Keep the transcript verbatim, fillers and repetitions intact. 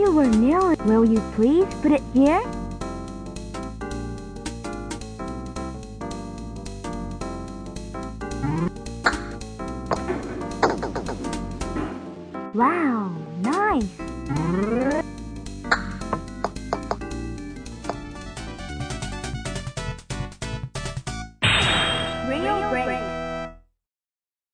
you were nearly. Will you please put it here? Wow, nice!